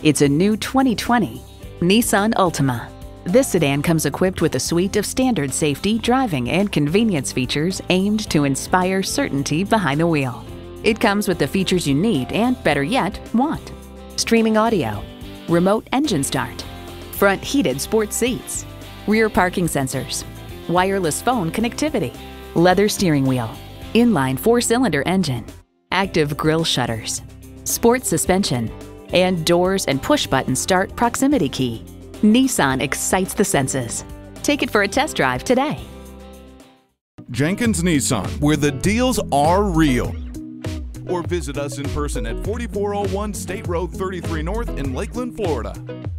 It's a new 2020 Nissan Altima. This sedan comes equipped with a suite of standard safety, driving, and convenience features aimed to inspire certainty behind the wheel. It comes with the features you need and, better yet, want. Streaming audio, remote engine start, front heated sports seats, rear parking sensors, wireless phone connectivity, leather steering wheel, inline 4-cylinder engine, active grille shutters, sport suspension, and doors and push-button start proximity key. Nissan excites the senses. Take it for a test drive today. Jenkins Nissan, where the deals are real. Or visit us in person at 4401 State Road 33 North in Lakeland, Florida.